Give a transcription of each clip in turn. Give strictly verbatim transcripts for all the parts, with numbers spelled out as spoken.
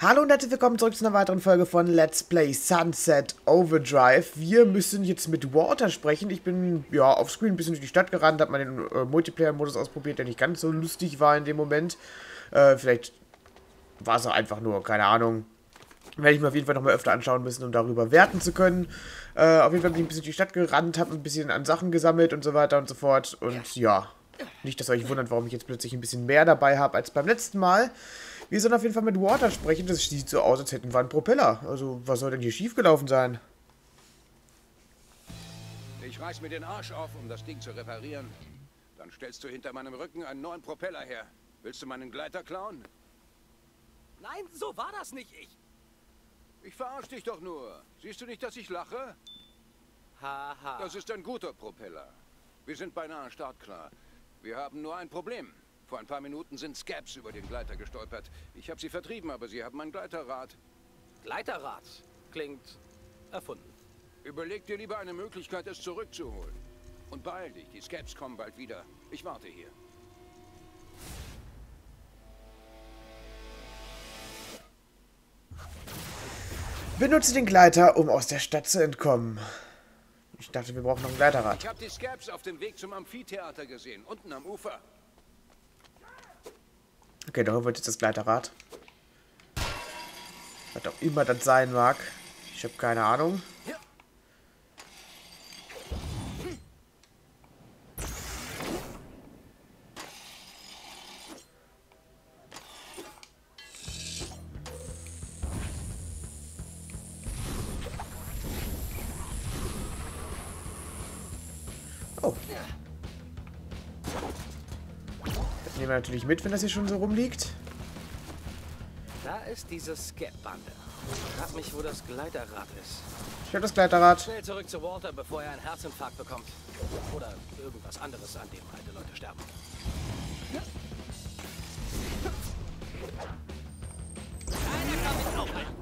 Hallo und herzlich willkommen zurück zu einer weiteren Folge von Let's Play Sunset Overdrive. Wir müssen jetzt mit Walter sprechen. Ich bin, ja, auf Screen ein bisschen durch die Stadt gerannt, habe mal den äh, Multiplayer-Modus ausprobiert, der nicht ganz so lustig war in dem Moment. Äh, vielleicht war es auch einfach nur, keine Ahnung. Werde ich mir auf jeden Fall nochmal öfter anschauen müssen, um darüber werten zu können. Äh, auf jeden Fall bin ich ein bisschen durch die Stadt gerannt, habe ein bisschen an Sachen gesammelt und so weiter und so fort. Und ja, nicht, dass ihr euch wundert, warum ich jetzt plötzlich ein bisschen mehr dabei habe als beim letzten Mal. Wir sollen auf jeden Fall mit Walter sprechen. Das sieht so aus, als hätten wir einen Propeller. Also, was soll denn hier schiefgelaufen sein? Ich reiß mir den Arsch auf, um das Ding zu reparieren. Dann stellst du hinter meinem Rücken einen neuen Propeller her. Willst du meinen Gleiter klauen? Nein, so war das nicht, ich. Ich verarsch dich doch nur. Siehst du nicht, dass ich lache? Haha. Das ist ein guter Propeller. Wir sind beinahe startklar. Wir haben nur ein Problem. Vor ein paar Minuten sind Scabs über den Gleiter gestolpert. Ich habe sie vertrieben, aber sie haben ein Gleiterrad. Gleiterrad. Klingt erfunden. Überleg dir lieber eine Möglichkeit, es zurückzuholen. Und beeil dich, die Scabs kommen bald wieder. Ich warte hier. Benutze den Gleiter, um aus der Stadt zu entkommen. Ich dachte, wir brauchen noch ein Gleiterrad. Ich habe die Scabs auf dem Weg zum Amphitheater gesehen, unten am Ufer. Okay, dann holen wir jetzt das Gleiterrad. Was auch immer das sein mag. Ich habe keine Ahnung. Oh. Das nehmen wir natürlich mit, wenn das hier schon so rumliegt. Da ist diese Scab-Bande. Frag mich, wo das Gleiterrad ist. Ich habe das Gleiterrad. Schnell zurück zu Walter, bevor er einen Herzinfarkt bekommt. Oder irgendwas anderes, an dem alte Leute sterben. Einer kann mich aufhalten.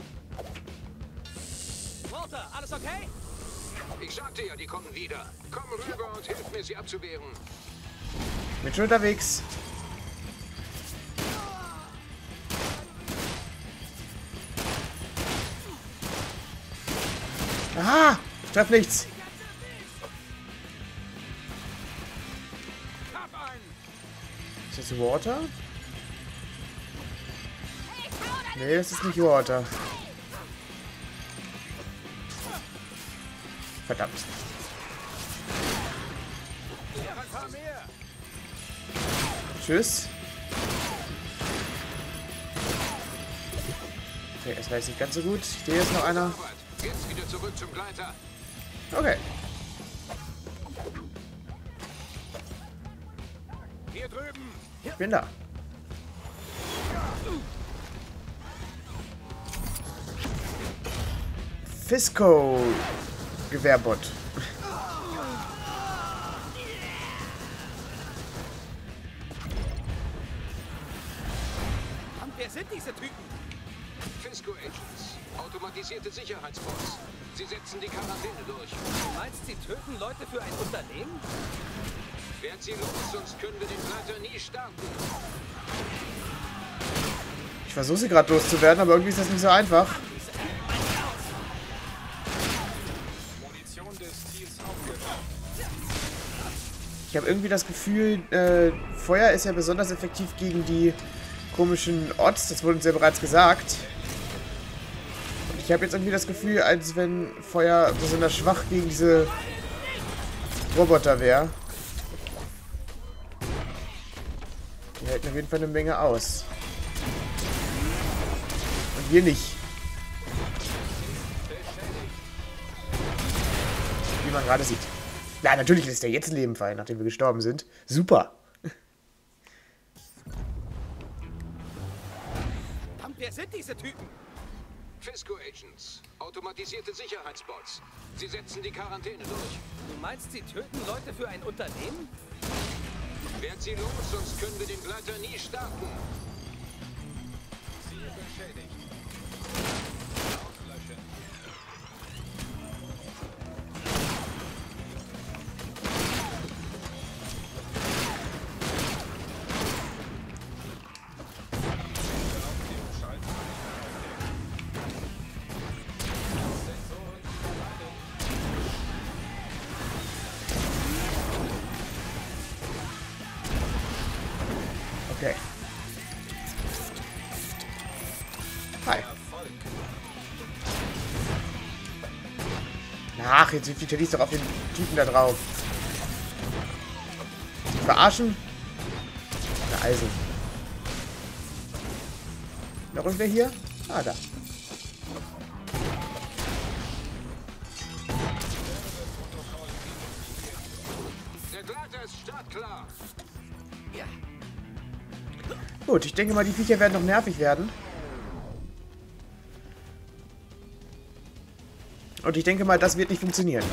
Walter, alles okay? Ich sagte ja, die kommen wieder. Komm rüber und hilf mir, sie abzuwehren. Bin schon unterwegs. Aha! Ich treffe nichts. Ist das Water? Nee, das ist nicht Water. Verdammt. Tschüss. Okay, das war jetzt nicht ganz so gut. Hier ist noch einer. Jetzt wieder zurück zum Gleiter. Okay. Hier drüben. Ich bin da. Fisco Gewehrbot. Und wer sind diese Typen? Fisco Agents. Automatisierte Sicherheitsbots. Sie setzen die Quarantäne durch. Du meinst, sie töten Leute für ein Unternehmen? Werd sie los, sonst können wir den Gleiter nie starten. Ich versuche sie gerade loszuwerden, aber irgendwie ist das nicht so einfach. Ich habe irgendwie das Gefühl, äh, Feuer ist ja besonders effektiv gegen die komischen Odds. Das wurde uns ja bereits gesagt. Und ich habe jetzt irgendwie das Gefühl, als wenn Feuer besonders schwach gegen diese Roboter wäre. Die halten auf jeden Fall eine Menge aus. Und wir nicht. Wie man gerade sieht. Ja, natürlich lässt er jetzt ein Leben fallen, nachdem wir gestorben sind. Super. Und wer sind diese Typen? Fisco Agents. Automatisierte Sicherheitsbots. Sie setzen die Quarantäne durch. Du meinst, sie töten Leute für ein Unternehmen? Werd sie los, sonst können wir den Gleiter nie starten. Ziel beschädigt. Auslöschen. Okay. Hi. Ach, jetzt sind die doch auf den Typen da drauf. Verarschen? Na also. Noch irgendwer hier? Ah, da. Der Gleiter ist startklar. Ja. Gut, ich denke mal, die Viecher werden noch nervig werden. Und ich denke mal, das wird nicht funktionieren.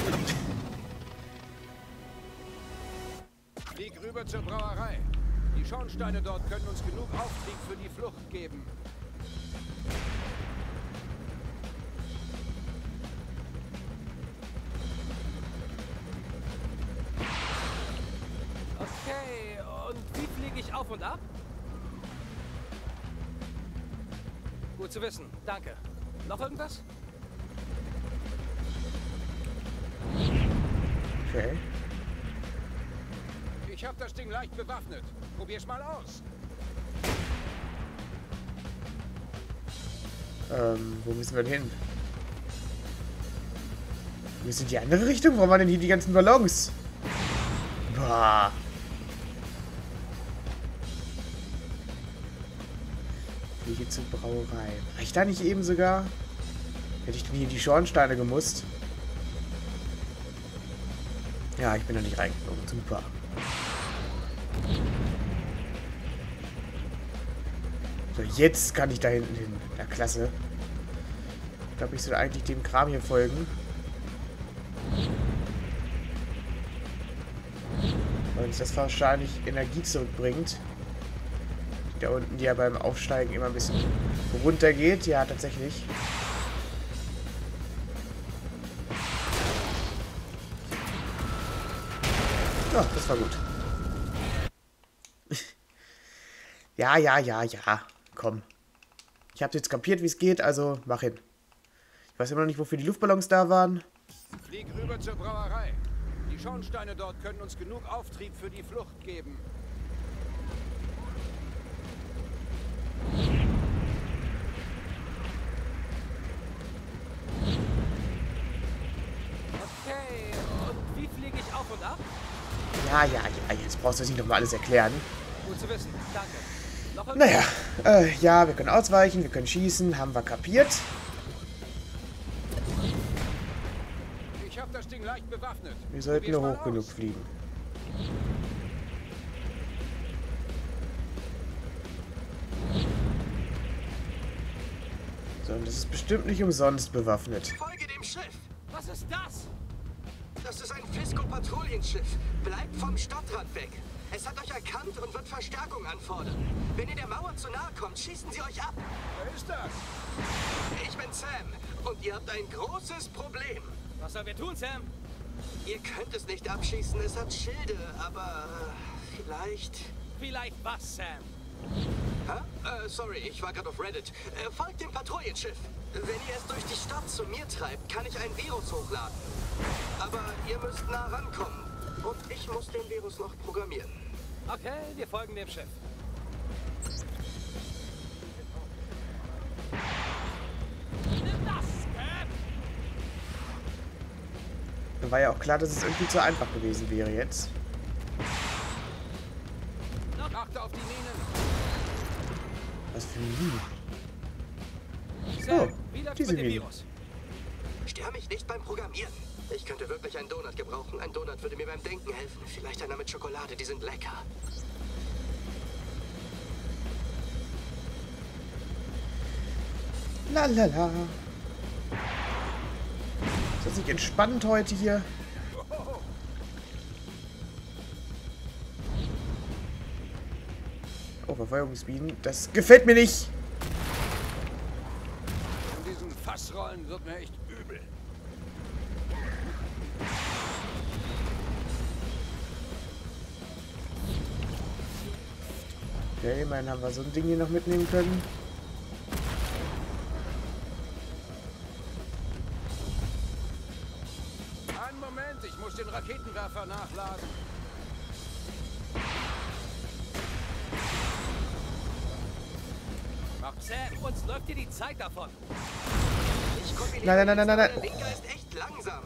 Flieg rüber zur Brauerei. Die Schornsteine dort können uns genug Auftrieb für die Flucht geben. Okay, und wie fliege ich auf und ab? Gut zu wissen, danke. Noch irgendwas? Okay. Ich habe das Ding leicht bewaffnet. Probier's mal aus. Ähm, wo müssen wir denn hin? Wir müssen in die andere Richtung? Warum waren denn hier die ganzen Ballons? Boah. Wege zur Brauerei. War ich da nicht eben sogar? Hätte ich denn hier in die Schornsteine gemusst? Ja, ich bin da nicht reingekommen. Super. So, jetzt kann ich da hinten hin. Ja, klasse. Ich glaube, ich soll eigentlich dem Kram hier folgen. Weil uns das wahrscheinlich Energie zurückbringt. Da unten, die ja beim Aufsteigen immer ein bisschen runter geht. Ja, tatsächlich. Ja, das war gut. Ja, ja, ja, ja. Komm. Ich habe jetzt kapiert, wie es geht, also mach hin. Ich weiß immer noch nicht, wofür die Luftballons da waren. Flieg rüber zur Brauerei. Die Schornsteine dort können uns genug Auftrieb für die Flucht geben. Okay, und wie fliege ich auf und ab? Ja, ja, ja, jetzt brauchst du es nicht nochmal alles erklären. Gut zu wissen, danke. Noch irgendwas? Naja, äh, ja, wir können ausweichen, wir können schießen, haben wir kapiert. Ich habe das Ding leicht bewaffnet. Wir sollten nur Probier's hoch mal genug aus. fliegen. So, und das ist bestimmt nicht umsonst bewaffnet. Folge dem Schiff! Was ist das? Das ist ein Fisco-Patrouillenschiff. Bleibt vom Stadtrand weg. Es hat euch erkannt und wird Verstärkung anfordern. Wenn ihr der Mauer zu nahe kommt, schießen sie euch ab. Wer ist das? Ich bin Sam und ihr habt ein großes Problem. Was sollen wir tun, Sam? Ihr könnt es nicht abschießen, es hat Schilde, aber äh, vielleicht... Vielleicht was, Sam? Hä? Äh, sorry, ich war gerade auf Reddit. Äh, folgt dem Patrouillenschiff. Wenn ihr es durch die Stadt zu mir treibt, kann ich ein Virus hochladen. Aber ihr müsst nah rankommen. Und ich muss den Virus noch programmieren. Okay, wir folgen dem Schiff. Nimm das, Sam! Mir war ja auch klar, dass es irgendwie zu einfach gewesen wäre jetzt. Achte auf die Minen. Was für ein Minen? Sam, Oh, wie läuft's diese mit dem Minen. Virus? Stör mich nicht beim Programmieren. Ich könnte wirklich einen Donut gebrauchen. Ein Donut würde mir beim Denken helfen. Vielleicht einer mit Schokolade, die sind lecker. La la la. Ist das nicht entspannt heute hier? Oh, Verfolgungsbienen. Das gefällt mir nicht. In diesen Fassrollen wird mir echt übel. Okay, immerhin haben wir so ein Ding hier noch mitnehmen können. Einen Moment, ich muss den Raketenwerfer nachladen. Ach, Sam, uns läuft dir die Zeit davon. Ich kombiniere Nein, nein, nein, nein, nein. Der Linker ist echt langsam.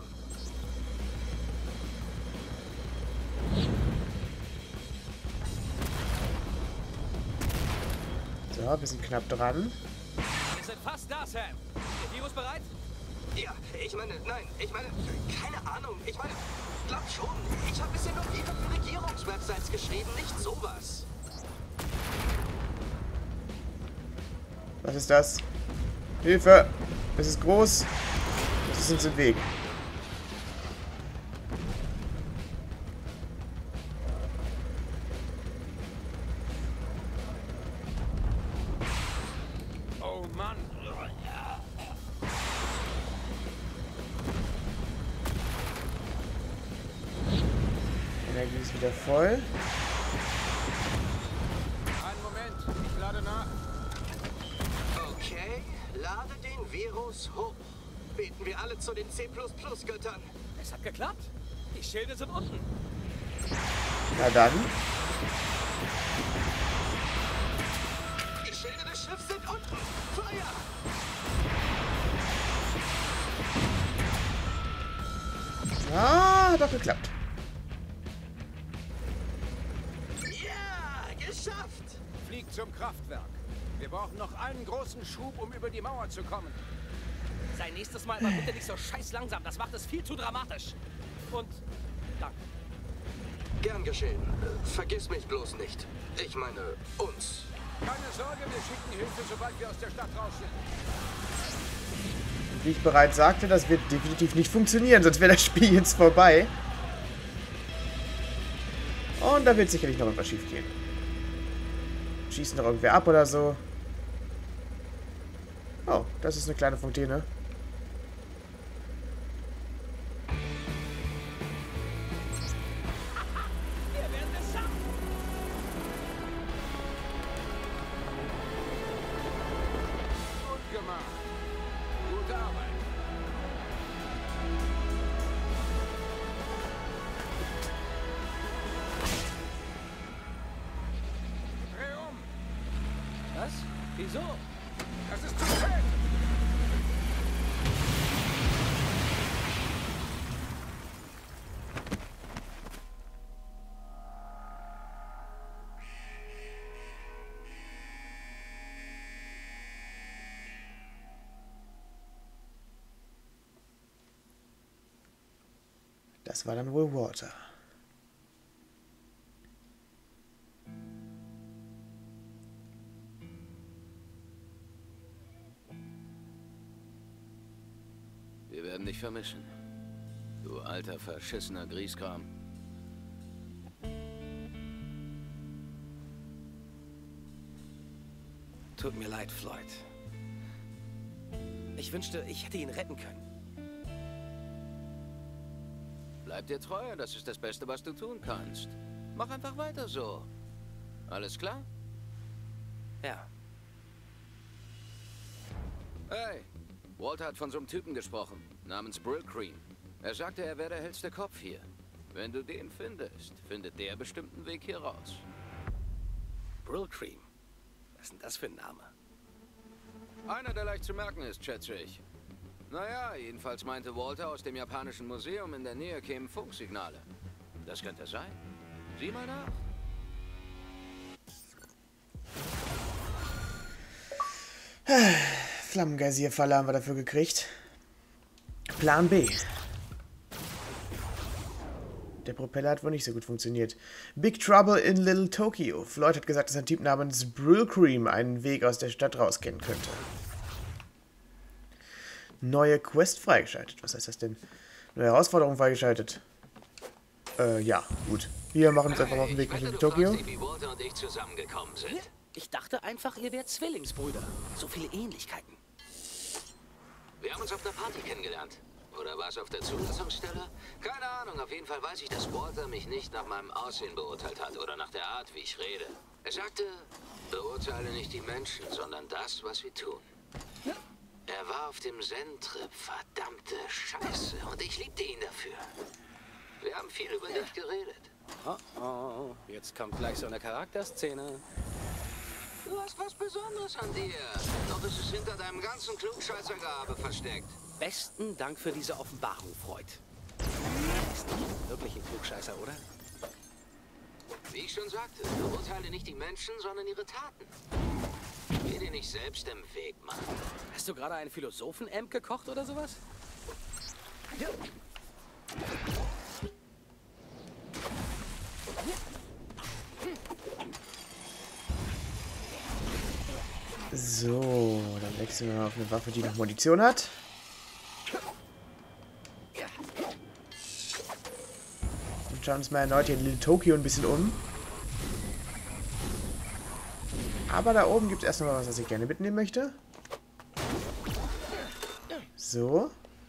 So, ein bisschen knapp dran. Wir sind fast da, Sam. Der Virus bereit? Ja, ich meine, nein, ich meine, keine Ahnung. Ich meine, glaub schon. Ich habe bisher noch Lieder für Regierungswebsites geschrieben, nicht sowas. Was ist das? Hilfe! Es ist groß. Es ist uns im Weg. Oh Mann. Energie ist wieder voll. Einen Moment, ich lade nach. Okay, lade den Virus hoch. Beten wir alle zu den C plus plus Göttern. Es hat geklappt. Die Schilde sind unten. Na dann. Die Schilde des Schiffs sind unten. Feuer! Ah, hat doch geklappt. Ja, geschafft! Flieg zum Kraftwerk. Wir brauchen noch einen großen Schub, um über die Mauer zu kommen. Sei nächstes Mal aber bitte nicht so scheiß langsam. Das macht es viel zu dramatisch. Und danke. Gern geschehen. Vergiss mich bloß nicht. Ich meine, uns. Keine Sorge, wir schicken Hilfe, sobald wir aus der Stadt raus sind. Wie ich bereits sagte, das wird definitiv nicht funktionieren, sonst wäre das Spiel jetzt vorbei. Und da wird sicherlich noch etwas schief gehen. Schießen noch irgendwer ab oder so. Oh, das ist eine kleine Fontäne. Wir werden es schaffen. Gut gemacht. Gute Arbeit. Dreh um. Was? Wieso? Das ist zu spät. Das war dann wohl Walter. Wir werden dich vermissen. Du alter, verschissener Grieskram. Tut mir leid, Floyd. Ich wünschte, ich hätte ihn retten können. Bleib dir treu, das ist das Beste, was du tun kannst. Mach einfach weiter so. Alles klar? Ja. Hey, Walter hat von so einem Typen gesprochen, namens Brillcream. Er sagte, er wäre der hellste Kopf hier. Wenn du den findest, findet der bestimmt einen Weg hier raus. Brillcream. Was ist denn das für ein Name? Einer, der leicht zu merken ist, schätze ich. Naja, jedenfalls meinte Walter, aus dem japanischen Museum in der Nähe kämen Funksignale. Das könnte sein. Sieh mal nach. Flammengeysirfalle haben wir dafür gekriegt. Plan B. Der Propeller hat wohl nicht so gut funktioniert. Big Trouble in Little Tokyo. Floyd hat gesagt, dass ein Typ namens Brillcream einen Weg aus der Stadt rauskennen könnte. Neue Quest freigeschaltet. Was heißt das denn? Neue Herausforderung freigeschaltet. Äh, ja, gut. Wir machen uns einfach mal auf den Weg nach Little Tokyo. Wie Walter und ich zusammengekommen sind. Ich dachte einfach, ihr wärt Zwillingsbrüder. So viele Ähnlichkeiten. Wir haben uns auf einer Party kennengelernt. Oder war es auf der Zulassungsstelle? Keine Ahnung, auf jeden Fall weiß ich, dass Walter mich nicht nach meinem Aussehen beurteilt hat oder nach der Art, wie ich rede. Er sagte, beurteile nicht die Menschen, sondern das, was sie tun. Er war auf dem Zen-Trip, verdammte Scheiße. Und ich liebte ihn dafür. Wir haben viel über dich geredet. Oh, oh, jetzt kommt gleich so eine Charakterszene. Du hast was Besonderes an dir. Doch es ist hinter deinem ganzen Klugscheißergehabe versteckt. Besten Dank für diese Offenbarung, Freud. Du bist nicht wirklich ein Klugscheißer, oder? Wie ich schon sagte, beurteile nicht die Menschen, sondern ihre Taten. Geh dir nicht selbst im Weg, Mann. Hast du gerade einen Philosophen-Amp gekocht oder sowas? So, dann wechseln wir auf eine Waffe, die noch Munition hat. Und schauen uns mal erneut hier in Little Tokyo ein bisschen um. Aber da oben gibt es erst noch mal was, was ich gerne mitnehmen möchte. So.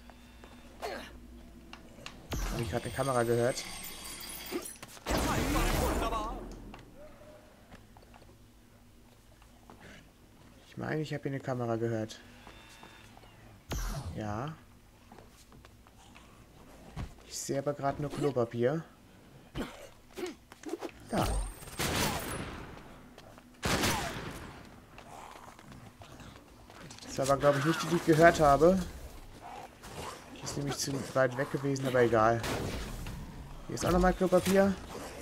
Habe ich gerade eine Kamera gehört. Ich meine, ich habe hier eine Kamera gehört. Ja. Ich sehe aber gerade nur Klopapier. Da. Das war aber, glaube ich, nicht die, die ich gehört habe. Die ist nämlich zu weit weg gewesen, aber egal. Hier ist auch nochmal Klopapier.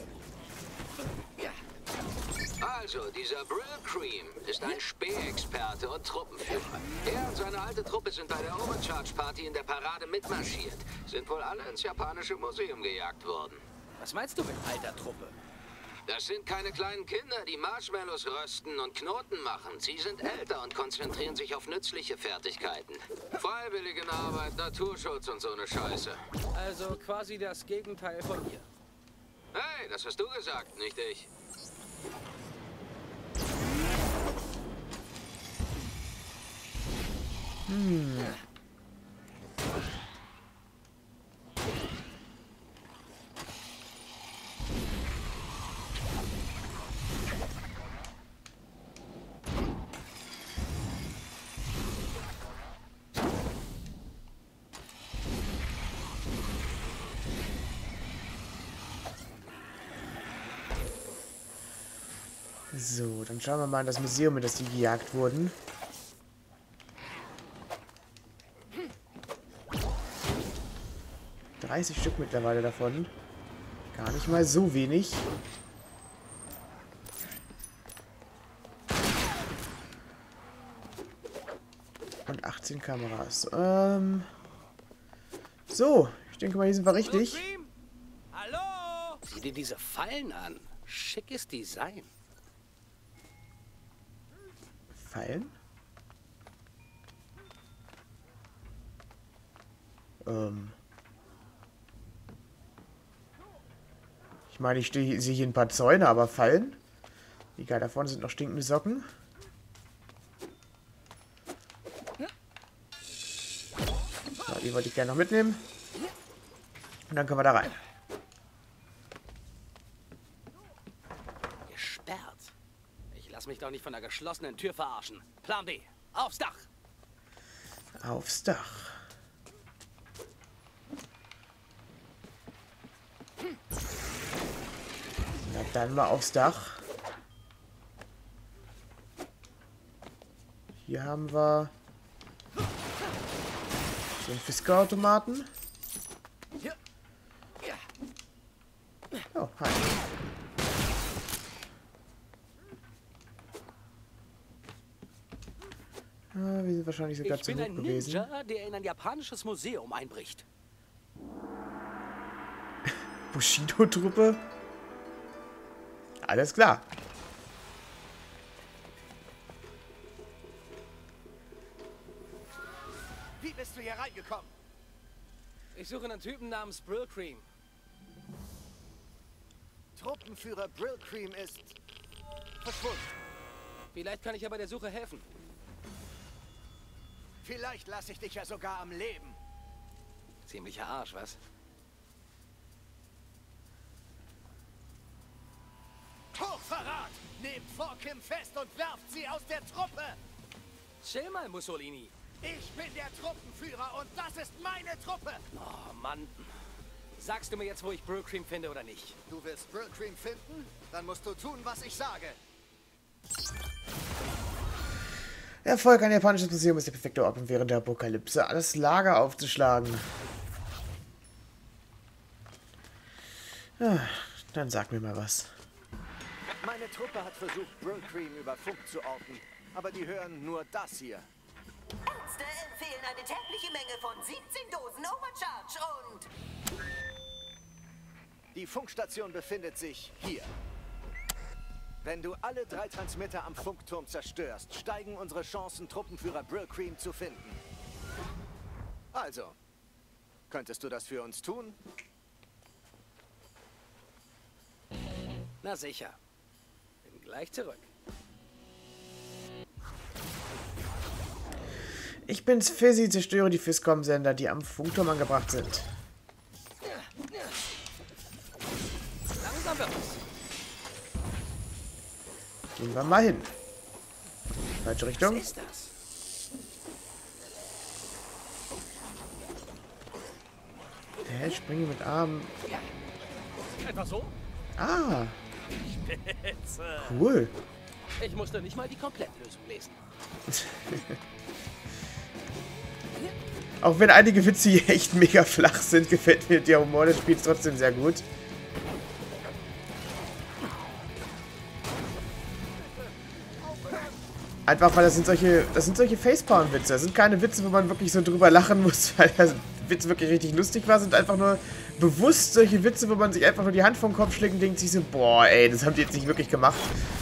Also, dieser Brill Cream ist ein Spähexperte und Truppenführer. Er und seine alte Truppe sind bei der Overcharge-Party in der Parade mitmarschiert. Sind wohl alle ins japanische Museum gejagt worden. Was meinst du mit alter Truppe? Das sind keine kleinen Kinder, die Marshmallows rösten und Knoten machen. Sie sind älter und konzentrieren sich auf nützliche Fertigkeiten. Freiwilligenarbeit, Naturschutz und so eine Scheiße. Also quasi das Gegenteil von mir. Hey, das hast du gesagt, nicht ich. Hm. So, dann schauen wir mal in das Museum, in das die gejagt wurden. dreißig Stück mittlerweile davon. Gar nicht mal so wenig. Und achtzehn Kameras. Ähm. So, ich denke mal, hier sind wir richtig. Hallo? Sieh dir diese Fallen an. Schickes Design. Fallen? Ähm. Ich meine, ich stehe, sehe hier ein paar Zäune, aber Fallen? Egal, da vorne sind noch stinkende Socken. So, die wollte ich gerne noch mitnehmen. Und dann können wir da rein. Gesperrt. Ich lasse mich doch nicht von der geschlossenen Tür verarschen. Plan B. Aufs Dach. Aufs Dach. Na dann mal aufs Dach. Hier haben wir so einen Fiskerautomaten. Oh, hi. Ah, wir sind wahrscheinlich sogar Ich zu bin hoch ein gewesen. Ninja, der in ein japanisches Museum einbricht. Bushido-Truppe? Alles klar. Wie bist du hier reingekommen? Ich suche einen Typen namens Brill Cream. Truppenführer Brill Cream ist verschwunden. Vielleicht kann ich ja bei der Suche helfen. Vielleicht lasse ich dich ja sogar am Leben. Ziemlicher Arsch, was? Hochverrat! Nehmt Forkim fest und werft sie aus der Truppe! Chill mal, Mussolini. Ich bin der Truppenführer und das ist meine Truppe! Oh, Mann. Sagst du mir jetzt, wo ich Brill Cream finde oder nicht? Du willst Brill Cream finden? Dann musst du tun, was ich sage. Erfolg, ein japanisches Museum ist der perfekte Ort, um während der Apokalypse alles Lager aufzuschlagen. Ah, dann sag mir mal was. Meine Truppe hat versucht, Brylcream über Funk zu orten, aber die hören nur das hier. Ärzte empfehlen eine tägliche Menge von siebzehn Dosen Overcharge und... Die Funkstation befindet sich hier. Wenn du alle drei Transmitter am Funkturm zerstörst, steigen unsere Chancen, Truppenführer Brylcream zu finden. Also, könntest du das für uns tun? Na sicher. Bin gleich zurück. Ich bin's, Fizzy, zerstöre die Fiscom-Sender, die am Funkturm angebracht sind. Langsam wird's. Gehen wir mal hin. Falsche Richtung. Was ist das? Hä, springe mit Armen. Etwa so? Ah, Spitze. cool. Ich musste nicht mal die Komplettlösung lesen. Auch wenn einige Witze hier echt mega flach sind, gefällt mir der Humor des Spiels trotzdem sehr gut. Einfach weil das sind solche, das sind solche Facepalm-Witze. Das sind keine Witze, wo man wirklich so drüber lachen muss, weil der Witz wirklich richtig lustig war. Sind einfach nur bewusst solche Witze, wo man sich einfach nur die Hand vom Kopf schlägt und denkt sich so, boah, ey, das haben die jetzt nicht wirklich gemacht.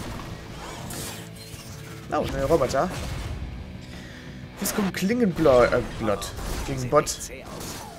Oh, neue Roboter. Fiscom Klingenblot äh, Blot. Gegen Bot. Zäh aus.